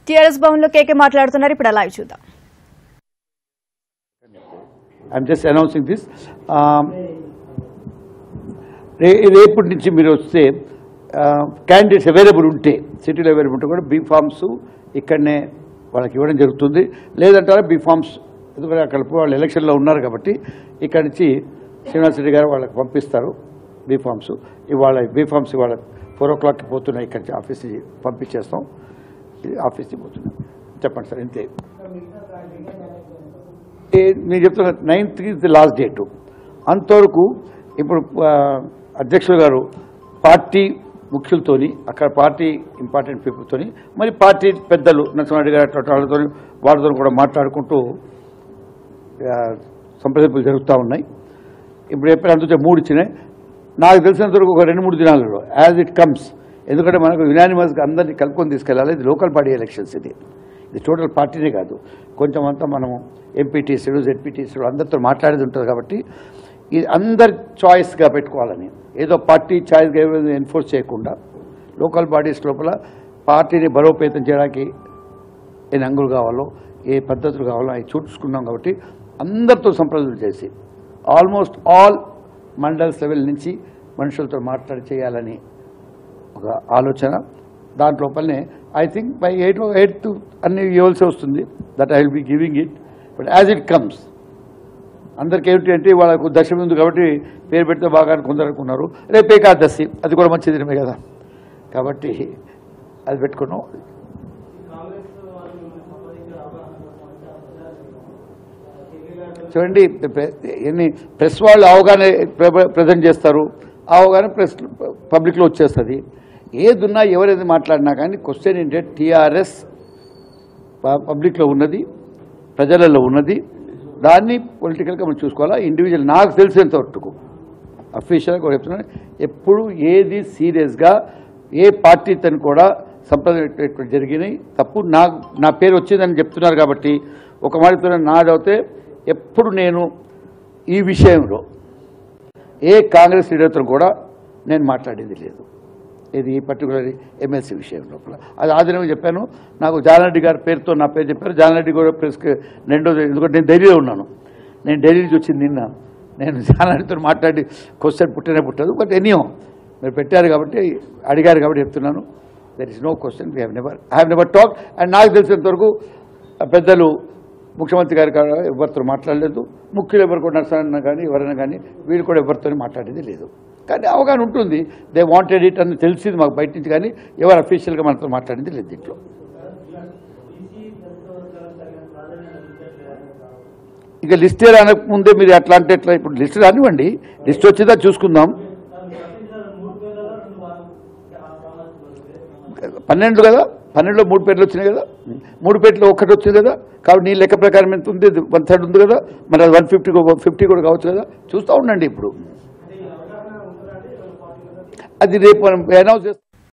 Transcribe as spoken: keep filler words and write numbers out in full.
TRS భవన్లో కేకే మాట్లాడుతున్నారు. ఇప్పుడు లైవ్ చూద్దాం. I'm just announcing this. రేపటి నుంచి మీరు వస్తే క్యాండిడేట్స్ అవైలబుల్ ఉంటే, సిటీలో అవైలబుల్ ఉంటే కూడా బీ ఫామ్స్ ఇక్కడనే వాళ్ళకి ఇవ్వడం జరుగుతుంది. లేదంటారా బీ ఫామ్స్, ఎందుకంటే అక్కడ వాళ్ళు ఎలక్షన్లో ఉన్నారు కాబట్టి ఇక్కడి నుంచి శ్రీనివాస్ రెడ్డి గారు వాళ్ళకి పంపిస్తారు బీ ఫామ్స్. ఇవాళ బీ ఫామ్స్ ఇవాళ ఫోర్ ఓ క్లాక్కి పోతున్నాయి, ఇక్కడి నుంచి ఆఫీస్ నుంచి పంపించేస్తాం. ఆఫీస్కి పోతున్నాం. చెప్పండి సార్. ఇంతే నేను చెప్తున్నా. Ninth is the last date. అంతవరకు ఇప్పుడు అధ్యక్షులు గారు పార్టీ ముఖ్యులతోని, అక్కడ పార్టీ ఇంపార్టెంట్ పీపుల్తోని, మరి పార్టీ పెద్దలు నరసింహారెడ్డి గారు అటువంటి వాళ్ళతో వాళ్ళతో కూడా మాట్లాడుకుంటూ సంప్రదింపులు జరుగుతూ ఉన్నాయి. ఇప్పుడు ఎప్పుడు అందుకే మూడు ఇచ్చినాయి. నాకు తెలిసినంతవరకు ఒక రెండు మూడు దినాలలో యాజ్ ఇట్ కమ్స్, ఎందుకంటే మనకు యునానిమస్గా అందరినీ కలుపుకొని తీసుకెళ్ళాలి. ఇది లోకల్ బాడీ ఎలక్షన్స్, ఇది ఇది టోటల్ పార్టీనే కాదు, కొంచెం అంతా మనము ఎంపీటీసీలు జెడ్పీటీసీలు అందరితో మాట్లాడేది ఉంటుంది. కాబట్టి ఇది అందరి చాయిస్గా పెట్టుకోవాలని, ఏదో పార్టీ చాయిస్గా ఎన్ఫోర్స్ చేయకుండా లోకల్ బాడీస్ లోపల పార్టీని బలోపేతం చేయడానికి ఏ రంగులు కావాలో, ఏ పద్ధతులు కావాలో అవి చూసుకున్నాం. కాబట్టి అందరితో సంప్రదింపులు చేసి ఆల్మోస్ట్ ఆల్ మండల్స్ లెవెల్ నుంచి మనుషులతో మాట్లాడి చేయాలని ఒక ఆలోచన. దాంట్లోపలనే I think by eight eighth అన్ని ఇవ్వాల్సి వస్తుంది. That I will be giving it, but as it comes. అందరికీ ఏమిటి అంటే వాళ్ళకు దశమి ఉంది కాబట్టి పేరు పెడితే బాగా కొందరు అనుకున్నారు. రేపు ఏకాదశి, అది కూడా మంచి దినమే కదా, కాబట్టి అది పెట్టుకున్నాం. చూడండి, ఎన్ని ప్రెస్ వాళ్ళు అవగాహన ప్రజెంట్ చేస్తారు, అవగాహన ప్రెస్ పబ్లిక్లో వచ్చేస్తుంది. ఏదున్నా ఎవరేది మాట్లాడినా కానీ క్వశ్చన్ ఏంటంటే టీఆర్ఎస్ పబ్లిక్లో ఉన్నది, ప్రజలలో ఉన్నది, దాన్ని పొలిటికల్గా మనం చూసుకోవాలా. ఇండివిజువల్ నాకు తెలిసినంత వరకు అఫీషియల్గా కూడా చెప్తున్నాను, ఎప్పుడు ఏది సీరియస్గా ఏ పార్టీతో కూడా సంప్రదింపు జరిగినాయి తప్పు. నా నా పేరు వచ్చిందని చెప్తున్నారు కాబట్టి ఒక మాట నాదవుతే ఎప్పుడు నేను ఈ విషయంలో ఏ కాంగ్రెస్ లీడర్తో కూడా నేను మాట్లాడేది లేదు. ఇది ఈ పర్టికులర్ ఎమ్మెల్సీ విషయం లోపల అది ఆదినం చెప్పాను. నాకు జానారెడ్డి గారి పేరుతో నా పేరు చెప్పారు. జానారెడ్డి కూడా ప్రెస్కి రెండో, ఎందుకంటే నేను ఢిల్లీలో ఉన్నాను, నేను ఢిల్లీ నుంచి వచ్చింది నిన్న. నేను జానారెడ్డితో మాట్లాడి క్వశ్చన్ పుట్టనే పుట్టదు. బట్ ఎనీహో మీరు పెట్టారు కాబట్టి, అడిగారు కాబట్టి చెప్తున్నాను. There is no question. We have never I have never talk. And నాకు తెలిసినంతవరకు పెద్దలు ముఖ్యమంత్రి గారు ఎవరితో మాట్లాడలేదు, ముఖ్యులు ఎవరు కూడా నరసన్న కానీ ఎవరైనా కానీ వీళ్ళు కూడా ఎవరితో మాట్లాడేది లేదు. కానీ అవగాహన ఉంటుంది. దే వాంటెడ్ ఇట్ అని తెలిసింది మాకు బయట నుంచి, కానీ ఎవరు అఫీషియల్గా మనతో మాట్లాడింది లేదు దీంట్లో. ఇక లిస్ట్ రానక ముందే మీరు ఎట్లా అంటే ఎట్లా, ఇప్పుడు లిస్ట్ రానివ్వండి, లిస్ట్ వచ్చేదా చూసుకుందాం. పన్నెండు కదా, పన్నెండులో మూడు పేర్లు వచ్చినాయి కదా, మూడు పేర్లు ఒక్కటి వచ్చింది కదా. కాబట్టి నీ లెక్క ప్రకారం ఎంత ఉంది, వన్ థర్డ్ ఉంది కదా, మరి అది వన్ ఫిఫ్టీ ఫిఫ్టీ కూడా కావచ్చు కదా. చూస్తూ ఉండండి. ఇప్పుడు అది రేపు మనం అనౌన్స్ చేస్తాం.